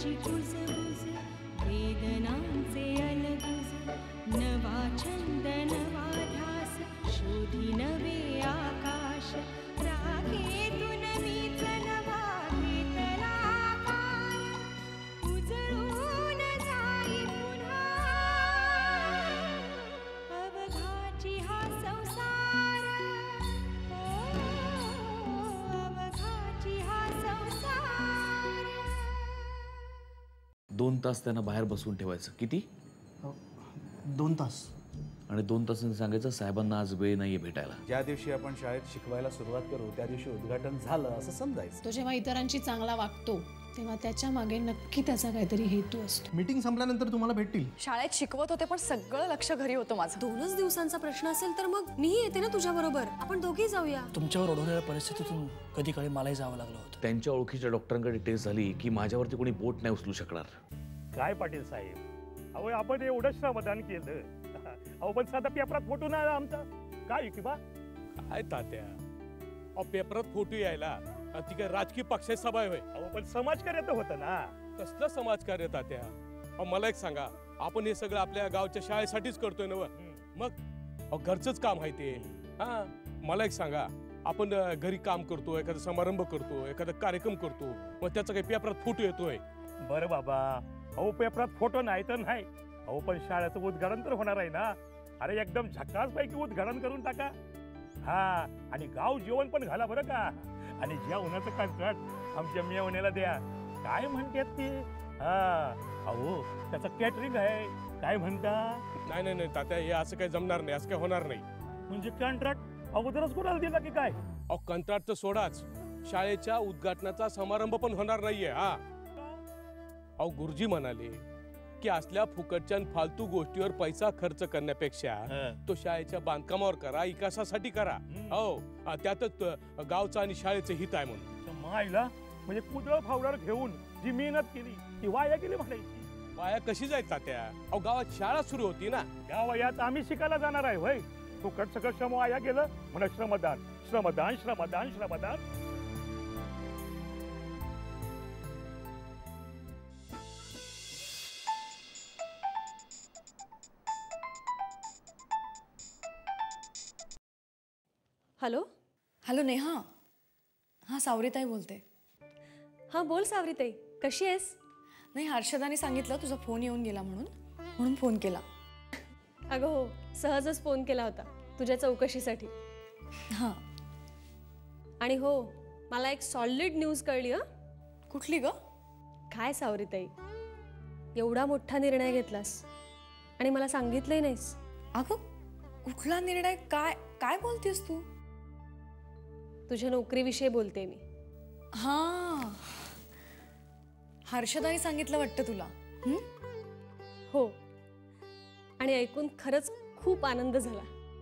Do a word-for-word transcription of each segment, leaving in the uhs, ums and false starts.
माझी कुजबुज वेदनांचे अलगुज नवा छंद नवा ध्यास शोधी नवे आकाश राखेतून मीच नवा घेतला आकार उजळून जाई पुन्हा अवघाची हा संसार अवघाची हा संसार. दोन तास त्यांना बाहेर बसवून ठेवायचं. किती? दोन तास. आणि दोन तासांनी सांगायचं साहेबांना आज वेळ नाहीये भेटायला. ज्या दिवशी आपण शाळेत शिकवायला सुरुवात करू त्या दिवशी उद्घाटन झालं असं समजायचं. तो जेव्हा इतरांची चांगला वागतो तेव्हा त्याच्या मागे नक्की त्याचा काहीतरी हेतू असतो. मीटिंग संपल्यानंतर तुम्हाला भेटतील. शाळेत शिकवत होते पण सगळं लक्ष घरी होतं माझं. दोनच दिवसांचा प्रश्न असेल तर मग मी येते ना तुझ्या बरोबर. आपण दोघी जाऊया. तुमच्यावर ओढवलेल्या परिस्थितीतून कधी काळी मलाही जावं लागलं होतं. त्यांच्या ओळखीच्या डॉक्टरांकडे टेस्ट झाली की माझ्यावरती कोणी बोट नाही उचलू शकणार. काय पाटील साहेब, अहो आपण एवढं श्रमदान केलं, अहो पण साधा पेपरात फोटो नाही आला आमचा. काय किंवा काय तात्या, अहो पेपरात फोटो यायला आणि ती काय राजकीय पक्षाची सभा होय? अहो पण समाजकार्य तर होतं ना. कसलं समाजकार्य तात्या? अहो मला एक सांगा, आपण हे सगळं आपल्या गावच्या शाळेसाठीच करतोय ना? मग अहो घरचंच काम आहे ते. हा मला एक सांगा, आपण घरी काम करतो, एखादा समारंभ करतो, एखादा कार्यक्रम करतो, मग त्याचा काही पेपरात फोटो येतोय? बरं बाबा, अहो पेपरात फोटो नाही तर नाही, अहो पण शाळेचं उद्घाटन तर होणार आहे ना. अरे एकदम झकास पैकी उद्घाटन करून टाका. हा आणि गाव जेवण पण घाला बरं का. आणि ज्या उन्हाचं कंत्राट आमच्या मेवण्याला द्या. काय म्हणतात ते? हा अहो त्याचं कॅटरिंग आहे. काय म्हणता? नाही नाही नाही तात्या, हे असं काही जमणार नाही, असं काही होणार नाही. म्हणजे कंत्राट अगोदरच कोणाला दिला की काय? अहो कंत्राट तर सोडाच, शाळेच्या उद्घाटनाचा समारंभ पण होणार नाहीये. हा अहो गुरुजी म्हणाले की असल्या फुकटच्या फालतू गोष्टीवर पैसा खर्च करण्यापेक्षा तो शाळेच्या बांधकामावर करा, विकासासाठी करा. हो त्यातच गावचं आणि शाळेचं हित आहे म्हणून. मायला म्हणजे कुदळ फावडर घेऊन जी मेहनत केली ती वाया गेली म्हणायची. वाया कशी जायचं तात्या? अहो गावात शाळा सुरू होती ना. या वयात आम्ही शिकायला जाणार आहे होय? फुकट सगळं श्रम वाया गेलं म्हणा. श्रमदान श्रमदान श्रमदान श्रमदान. Hello hello Neha. हां सावरीताई बोलते. हां बोल सावरीताई, कशी आहेस? नाही हर्षदाने सांगितलं तुझा फोन येऊन गेला म्हणून म्हणून फोन केला. अगं हो, सहजच फोन केला होता तुझ्या चौकशीसाठी. हां आणि हो, मला एक सॉलिड न्यूज कळली. हं? कुठली ग? काय सावरीताई, एवढा मोठा निर्णय घेतलास आणि मला सांगितलंही नाहीस. अगं कुठला निर्णय? काय काय बोलतेस तू? तुझ्या नोकरीविषयी बोलते मी. हां हर्षदाने सांगितलं वाटतं तुला? हो, आणि ऐकून खरंच खूप आनंद झाला.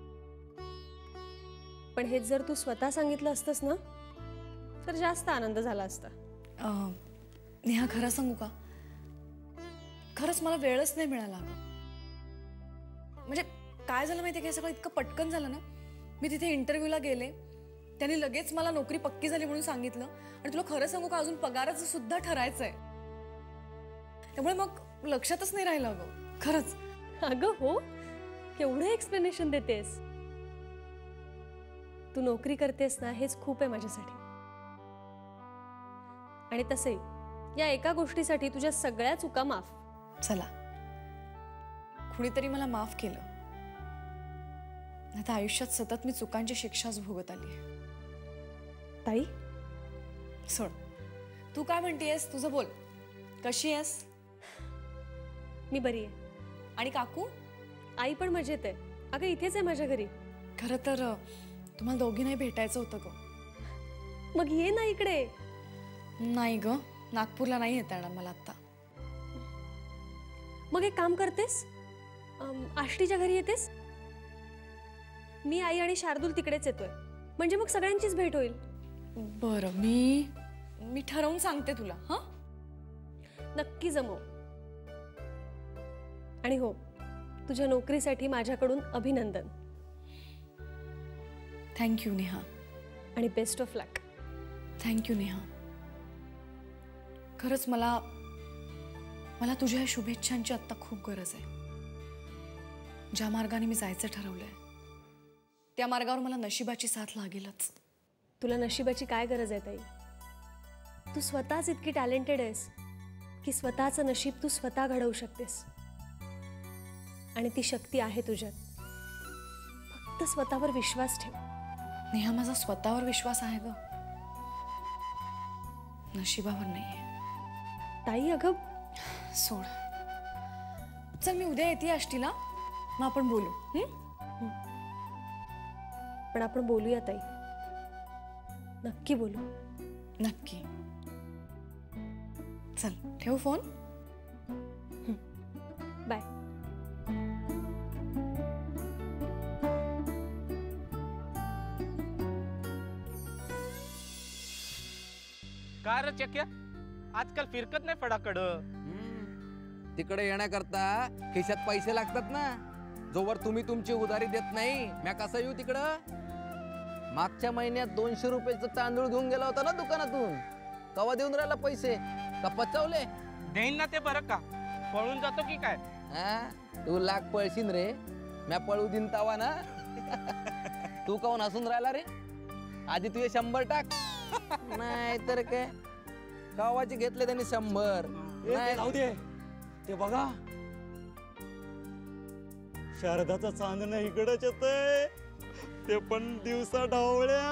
पण हे जर तू स्वतः सांगितलं असतंस ना तर जास्त आनंद झाला असता. नेहा खरं सांगू का, खरंच मला वेळच नाही मिळाला. म्हणजे काय झालं माहिती आहे, सगळं इतकं पटकन झालं ना. मी तिथे इंटरव्ह्यूला गेले, त्यांनी लगेच मला नोकरी पक्की झाली म्हणून सांगितलं. आणि तुला खरं सांगू का, अजून पगाराचं सुद्धा ठरायचंय. त्यामुळे मग लक्षातच नाही राहिलं अगं खरंच. अगं हो, केवढं एक्सप्लेनेशन देतेस. तू नोकरी करतेस ना हेच खूप आहे माझ्यासाठी. आणि तसंही या एका गोष्टीसाठी तुझ्या सगळ्या चुका माफ. चला, कुणीतरी मला माफ केलं. आता आयुष्यात सतत मी चुकांची शिक्षाच भोगत आली. ताई सोड, तू काय म्हणतेस? तुझं बोल. कशी आहेस? मी बरी आहे. आणि काकू? आई पण मजेत आहे. अगं इथेच आहे माझ्या घरी. खरं तर तुम्हाला दोघींनाही भेटायचं होतं ग. मग ये ना इकडे. नाही ग, नागपूरला नाही येता येणार मला आता. मग एक काम करतेस, आष्टीच्या घरी येतेस. मी आई आणि शार्दूल तिकडेच येतोय, म्हणजे मग सगळ्यांचीच भेट होईल. बरं, मी मी ठरवून सांगते तुला. हां नक्की जमव. आणि हो, तुझ्या नोकरीसाठी माझ्याकडून अभिनंदन. थँक्यू नेहा. आणि best of luck. Thank you Neha. खरंच मला मला तुझ्या या शुभेच्छांची आत्ता खूप गरज आहे. ज्या मार्गाने मी जायचं ठरवलंय त्या मार्गावर मला नशिबाची साथ लागेलच. तुला नशिबाची काय गरज आहे ताई? तू स्वतःच इतकी टॅलेंटेड आहेस की स्वतःचं नशीब तू स्वतः घडवू शकतेस. आणि ती शक्ती आहे तुझ्यात. फक्त स्वतःवर विश्वास ठेव. नेहा, माझा स्वतःवर विश्वास आहे ग, नशिबावर नाहीये. ताई अगं सोड. चल मी उद्या येते आष्टीला, मग आपण बोलू. हं? पण आपण बोलूया ताई, नक्की बोलू. नक्की. चल ठेव फोन. बाय. काय रे चक्या, आजकाल फिरकत नाही फडाकडं. तिकडे येण्याकरता खिशात पैसे लागतात ना. जोवर तुम्ही तुमची उधारी देत नाही, म्या कसं येऊ तिकडं? मागच्या महिन्यात दोनशे रुपयाचं तांदूळ घेऊन गेला होता ना दुकानातून, कवा देऊन राहिला पैसे? का पचवले? देईन ना ते बरं का, पळून जातो की काय? हा, तू लाख पळशीन रे, म्या पळू दिन तवा ना. तू काऊन हसून राहिला रे? आधी तुझे शंभर टाक. नाही तर काय, गावाचे घेतले त्यांनी शंभर. जाऊ दे, ते बघा शारदाचा चांदणं इकडच येतंय, ते पण दिवसा ढवळ्या.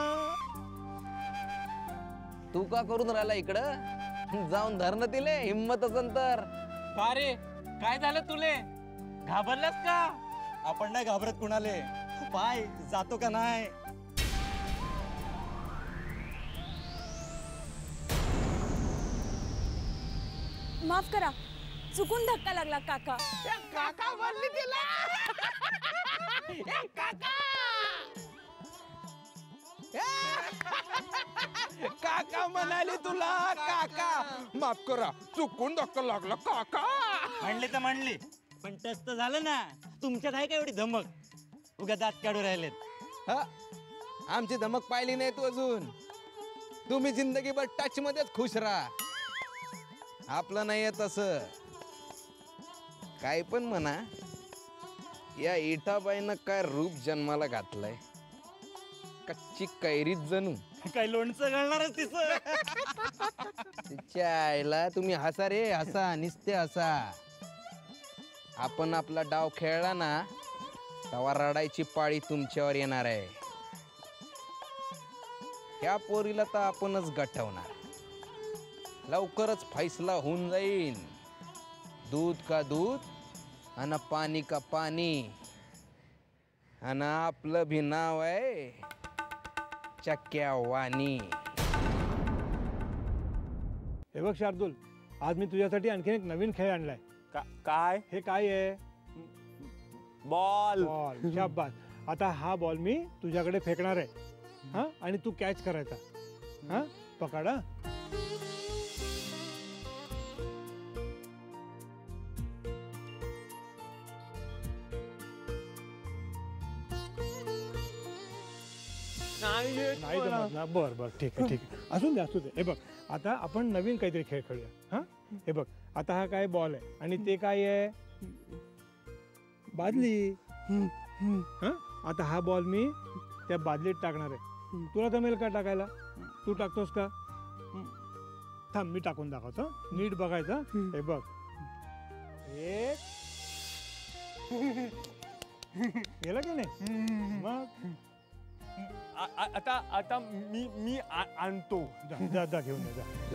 तू का करून राहिला इकडं? जाऊन धरण दिले हिम्मत असन तर. का रे, काय झालं तुले? घाबरलास का? आपण नाही घाबरत कुणाले. पाय जातो का नाही? माफ करा, चुकून धक्का लागला काका. काका बोलली तिला. काका काका म्हणाली तुला. काका माफ करा, चुकून धक्का लागला काका. म्हणली तर म्हणली, पण टच तर झालं ना. तुमच्यात आहे का एवढी धमक? उगा दात काढू राहिलेत. हा, आमची धमक पाहिली नाही तू अजून. तुम्ही जिंदगीभर टच मध्येच खुश राहा. आपलं नाही तसं. काय पण म्हणा, या इटाबाईनं काय रूप जन्माला घातलंय. कच्ची कैरीत जणू. काय लोणचं घालणारच तिचं. तिच्या आईला तुम्ही हसा रे, हसा, निस्ते हसा. आपण आपला डाव खेळला ना, तेव्हा रडायची पाळी तुमच्यावर येणार आहे. ह्या पोरीला तर आपणच गठवणार. लवकरच फैसला होऊन जाईल. दूध का दूध आणि पाणी का पाणी. आणि आपलं भी नाव आहे चक्या वाणी. हे बघ शार्दूल, आज मी तुझ्यासाठी आणखीन एक नवीन खेळ आणलाय. काय? हे काय आहे? बॉल. बॉल. शाबास. आता हा बॉल मी तुझ्याकडे फेकणार आहे, हा, आणि तू कॅच करायचा. हा, पकड. हा, नाही जमत ना. बर बर, ठीक आहे, ठीक आहे, असू दे, असू दे. हे बघ, आता आपण नवीन काहीतरी खेळ खेळूया. हा, हे बघ, आता हा काय बॉल आहे आणि ते काय आहे? बादली. हा, आता हा बॉल मी त्या बादलीत टाकणार आहे. तुला जमेल का टाकायला? तू टाकतोस का? थांब, मी टाकून दाखवतो. नीट बघायचं. हे बघ, एक गेला की नाही? मग आता आता मी मी आणतो. जा जा, घेऊन ये, जा.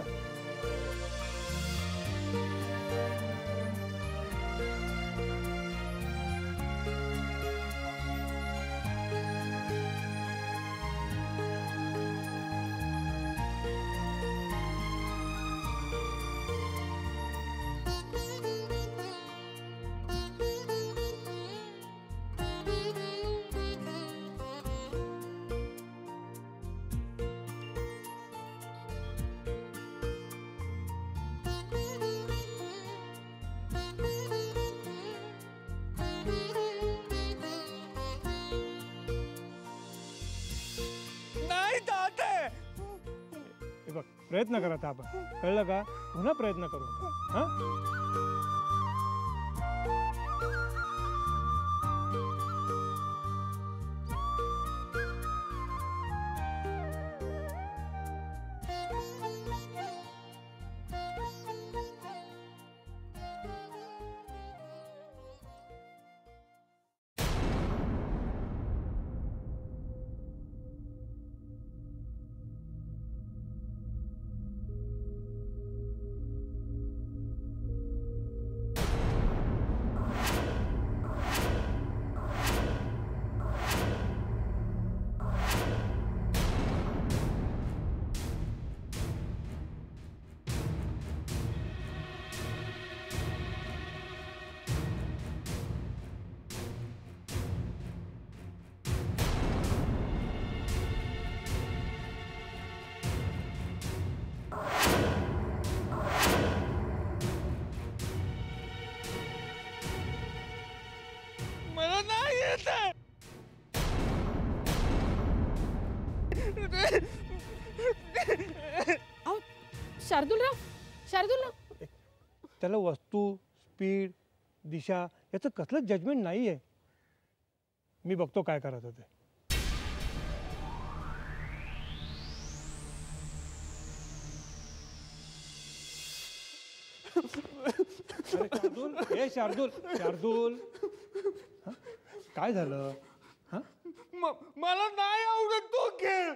प्रयत्न करा आता आपण. कळलं का? पुन्हा प्रयत्न करू. हा, शार्दूलराव शार्दूलराव त्याला वस्तू स्पीड दिशा याचं कसलं जजमेंट नाही आहे. मी बघतो काय करायचं ते. शार्दूल, ए शार्दूल शार्दूल हं? काय झालं? हं? मला नाही आवडत तो खेळ.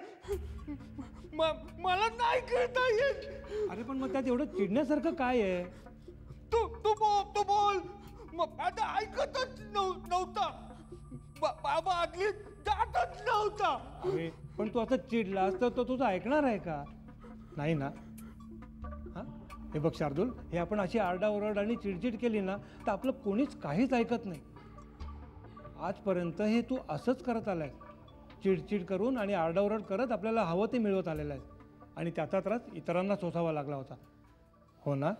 मला नाही खेळता येत. अरे पण मग त्यात एवढं चिडण्यासारखं काय आहे? तू तू बोल तू बोल. मग आता ऐकतच नव्ह- नव्हता. बाबा आतली जातच नव्हता. अरे पण तू असं चिडलास तर तो तुझं ऐकणार आहे का? नाही ना. हा हे बघ शार्दूल, हे आपण अशी आरडाओरड आणि चिडचिड केली ना तर आपलं कोणीच काहीच ऐकत नाही. आजपर्यंत हे तू असंच करत आलाय, चिडचिड करून आणि आरडाओरड करत आपल्याला हवं ते मिळवत आलेलं आहे आणि त्याचा त्रास इतरांना सोसावा लागला होता, हो ना?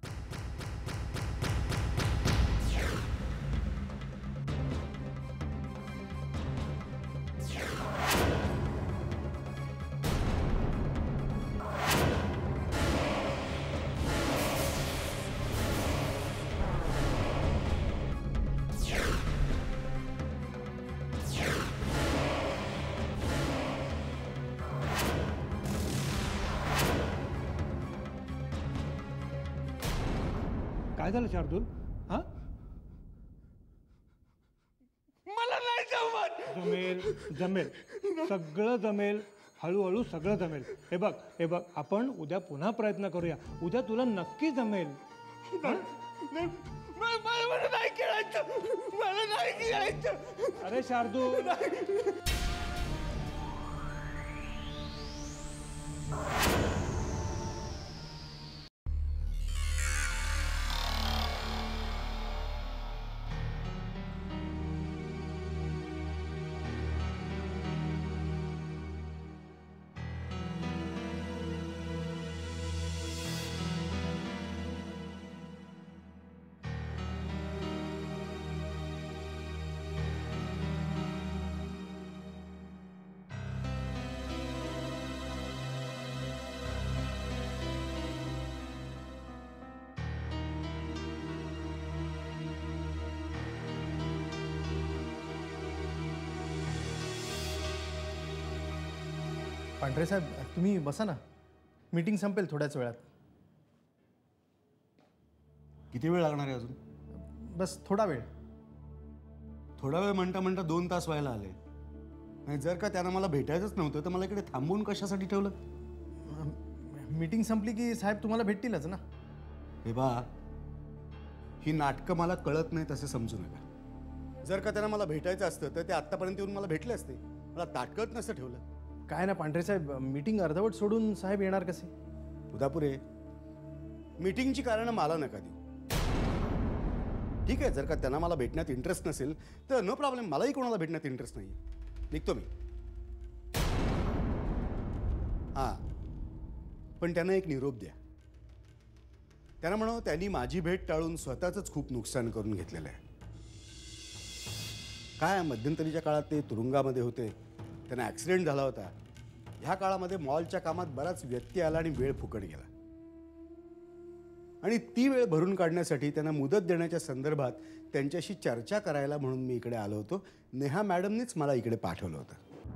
काय झालं शार्दूल? हा मला नाही जमत. जमेल जमेल सगळं जमेल, हळूहळू सगळं जमेल. हे बघ हे बघ आपण उद्या पुन्हा प्रयत्न करूया. उद्या तुला नक्की जमेल. मला नाही खेळायचं. मला नाही खेळायचं. अरे शार्दूल पांढरे साहेब तुम्ही बसा ना, मीटिंग संपेल थोड्याच वेळात. किती वेळ लागणार आहे अजून? बस थोडा वेळ. थोडा वेळ म्हणता म्हणता दोन तास व्हायला आले. आणि जर का त्यांना मला भेटायचंच नव्हतं तर मला इकडे थांबवून कशासाठी ठेवलं? मीटिंग संपली की साहेब तुम्हाला भेटतीलच ना. हे बा, ही नाटकं मला कळत नाही तसे समजू नका. जर का त्यांना मला भेटायचं असतं तर ते आत्तापर्यंत येऊन मला भेटले असते. मला ताटकळत नसतं ठेवलं. काय ना पांढरे साहेब, मीटिंग अर्धवट सोडून साहेब येणार कसे? उदापुरे, मीटिंगची कारणं मला नका देऊ. ठीक आहे, जर का त्यांना मला भेटण्यात इंटरेस्ट नसेल तर नो प्रॉब्लेम. मलाही कोणाला भेटण्यात इंटरेस्ट नाही. निघतो मी. हां, पण त्यांना एक निरोप द्या. त्यांना म्हणा त्यांनी माझी भेट टाळून स्वतःच खूप नुकसान करून घेतलेलं आहे. काय मध्यंतरीच्या काळात ते तुरुंगामध्ये होते, त्यांना ॲक्सिडेंट झाला होता. ह्या काळामध्ये मॉलच्या कामात बराच व्यत्यय आला आणि वेळ फुकट गेला. आणि ती वेळ भरून काढण्यासाठी त्यांना मुदत देण्याच्या संदर्भात त्यांच्याशी चर्चा करायला म्हणून मी इकडे आलो होतो. नेहा मॅडमनीच मला इकडे पाठवलं होतं.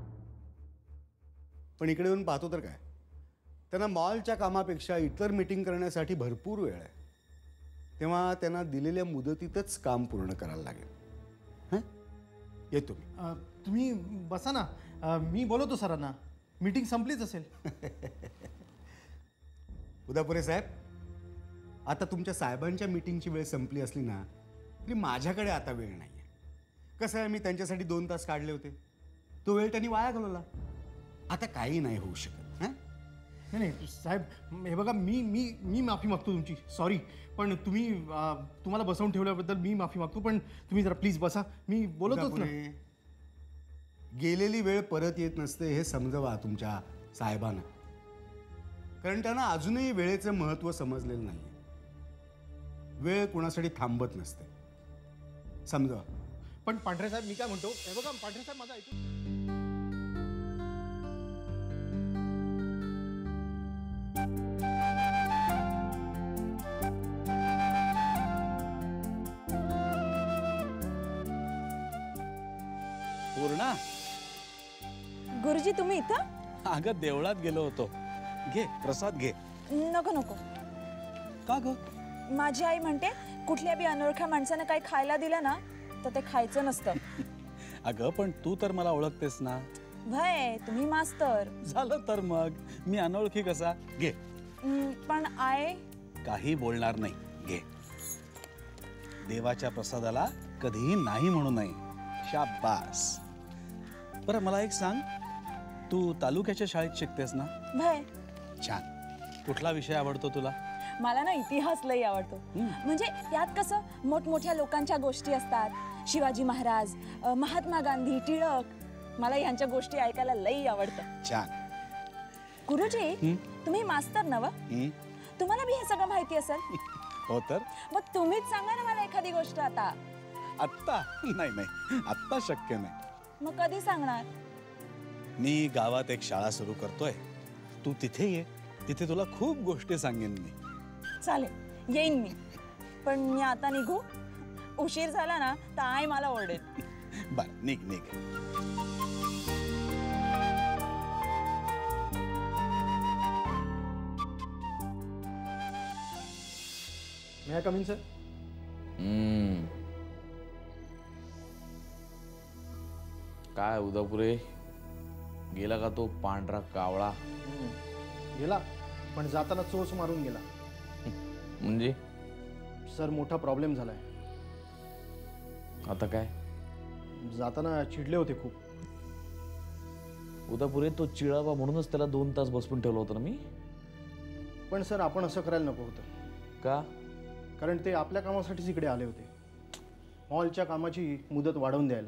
पण इकडे येऊन पाहतो तर काय, त्यांना मॉलच्या कामापेक्षा इतर मीटिंग करण्यासाठी भरपूर वेळ आहे. तेव्हा त्यांना दिलेल्या मुदतीतच काम पूर्ण करायला लागेल. हां, येतो मी. तुम्ही बसा ना, मी बोलवतो सरांना. मीटिंग संपलीच असेल. उदापुरे साहेब, आता तुमच्या साहेबांच्या मीटिंगची वेळ संपली असली ना तरी माझ्याकडे आता वेळ नाही आहे. कसं आहे, मी त्यांच्यासाठी दोन तास काढले होते. तो वेळ त्यांनी वाया घालवला. आता काही नाही होऊ शकत. हां, नाही नाही साहेब, हे बघा, मी मी मी माफी मागतो तुमची. सॉरी, पण तुम्ही तुम्हाला बसवून ठेवल्याबद्दल मी माफी मागतो. पण तुम्ही जरा प्लीज बसा, मी बोलतोच ना. गेलेली वेळ परत येत नसते हे समजवा तुमच्या साहेबांना. कारण त्यांना अजूनही वेळेचं महत्त्व समजलेलं नाही. वेळ कोणासाठी थांबत नसते, समजा. पण पांढरे साहेब, मी काय म्हणतो, हे बघा पांढरे साहेब, माझं ऐकून. पूर्णा. गुरुजी तुम्ही इथं? अगं देवळात गेलो होतो. घे प्रसाद घे. नको नको. का ग? माझी आई म्हणते कुठल्या बी अनोळख्या माणसानं काही खायला दिलं ना तर ते खायचं नसतं. अगं पण तू तर मला ओळखतेस ना. भय तुम्ही मास्तर. झालं तर मग मी अनोळखी कसा. घे. हम्म, पण आय काही बोलणार नाही. घे. देवाच्या प्रसादाला कधीही नाही म्हणू नये. शाबास. बरं मला एक सांग, तू तालुक्याच्या शाळेत शिकतेस ना? भय छान. कुठला विषय आवडतो तुला? मला ना इतिहास लई आवडतो. म्हणजे यात कसं मोठमोठ्या लोकांच्या गोष्टी असतात. शिवाजी महाराज, अ, महात्मा गांधी, टिळक. मला यांच्या गोष्टी ऐकायला लई आवडतं. छान. गुरुजी तुम्ही मास्तर नव? तुम्हाला बी हे सगळं माहिती असेल. हो तर. मग तुम्हीच सांगा ना मला एखादी गोष्ट आता. आत्ता नाही नाही आत्ता शक्य नाही. मग कधी सांगणार? मी गावात एक शाळा सुरू करतोय. तू तिथे ये. तिथे तुला खूप गोष्टी सांगेन मी. चालेल येईन मी. पण मी आता निघू? उशीर झाला ना तर आई मला ओरडेल. बर निघ निघ. May I come in sir? काय उदापुरे गेला का तो पांढरा कावळा? गेला पण जाताना चोच मारून गेला. म्हणजे सर मोठा प्रॉब्लेम झालाय. आता काय? जाताना चिडले होते खूप. उदापुरे तो चिळावा म्हणूनच त्याला दोन तास बसवून ठेवलं होतं ना मी. पण सर आपण असं करायला नको होतं. का? कारण ते आपल्या कामासाठीच इकडे आले होते. मॉलच्या कामाची मुदत वाढवून द्यायला.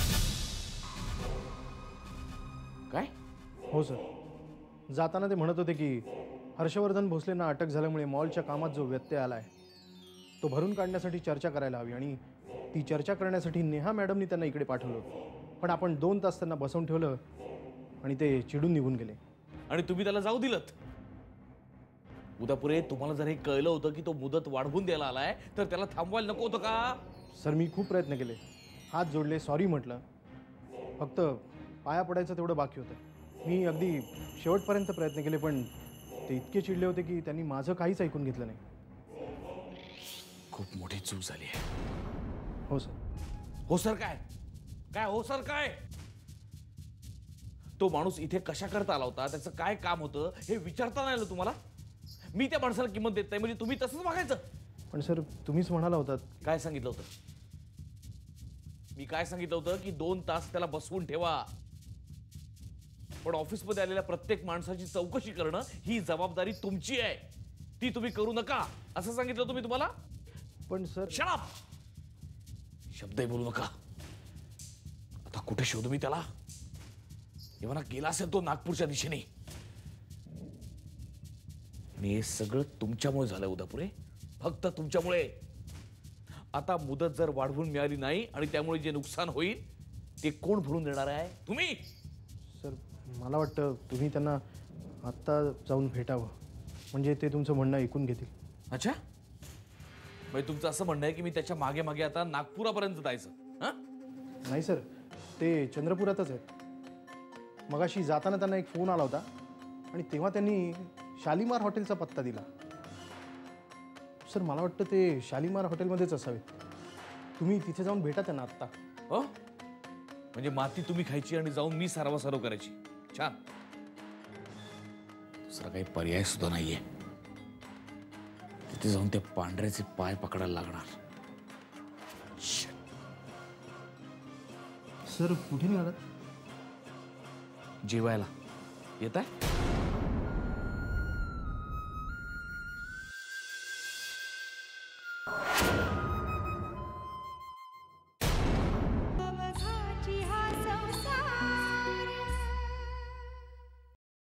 काय? हो सर. जाताना ते म्हणत होते की हर्षवर्धन भोसलेंना अटक झाल्यामुळे मॉलच्या कामात जो व्यत्यय आलाय तो भरून काढण्यासाठी चर्चा करायला हवी. आणि ती चर्चा करण्यासाठी नेहा मॅडमनी त्यांना इकडे पाठवलं होतं. पण आपण दोन तास त्यांना बसवून ठेवलं आणि ते चिडून निघून गेले. आणि तुम्ही त्याला जाऊ दिलत? उदापुरे तुम्हाला जर हे कळलं होतं की तो मुदत वाढवून द्यायला आलाय तर त्याला थांबवायला नको होतं का? सर मी खूप प्रयत्न केले. हात जोडले, सॉरी म्हटलं. फक्त पाया पडायचं तेवढं बाकी होतं. मी अगदी शेवटपर्यंत प्रयत्न केले पण ते इतके चिडले होते की त्यांनी माझं काहीच ऐकून घेतलं नाही. खूप मोठी चूक झाली आहे. हो सर. हो सर काय? काय हो सर काय? तो माणूस इथे कशा करता आला होता, त्याचं काय काम होतं हे विचारता नाही आलं तुम्हाला? मी त्या माणसाला किंमत देत नाही म्हणजे तुम्ही तसंच वागायचं? पण सर तुम्हीच म्हणाला होतात. काय सांगितलं होतं? मी काय सांगितलं होतं की दोन तास त्याला बसवून ठेवा. पण ऑफिसमध्ये आलेल्या प्रत्येक माणसाची चौकशी करणं ही जबाबदारी तुमची आहे. ती तुम्ही करू नका असं सांगितलं होतं मी तुम्हाला. पण सर शट अप. शब्दही बोलू नका. आता कुठे शोधू मी त्याला? एव्हा गेला असेल तो नागपूरच्या दिशेने. आणि हे सगळं तुमच्यामुळे झालं उदापुरे. फक्त तुमच्यामुळे. आता मुदत जर वाढवून मिळाली नाही आणि त्यामुळे जे नुकसान होईल ते कोण भरून देणार आहे? तुम्ही. सर मला वाटतं तुम्ही त्यांना आत्ता जाऊन भेटावं म्हणजे ते तुमचं म्हणणं ऐकून घेतील. अच्छा म्हणजे तुमचं असं म्हणणं आहे की मी त्याच्या मागे मागे आता नागपुरापर्यंत जायचं? नाही सर ते चंद्रपुरातच आहेत. मगाशी जाताना त्यांना एक फोन आला होता आणि तेव्हा त्यांनी शालिमार हॉटेलचा पत्ता दिला. सर मला वाटतं ते शालिमार हॉटेलमध्येच असावेत. तुम्ही तिथे जाऊन भेटा त्यांना आत्ता. हो म्हणजे माती तुम्ही खायची आणि जाऊन मी सारवासारव करायची. छान. दुसरा काही पर्याय सुद्धा नाहीये. तिथे जाऊन त्या पांढऱ्याचे पाय पकडायला लागणार. सर कुठे निघालात? जेवायला येत आहे?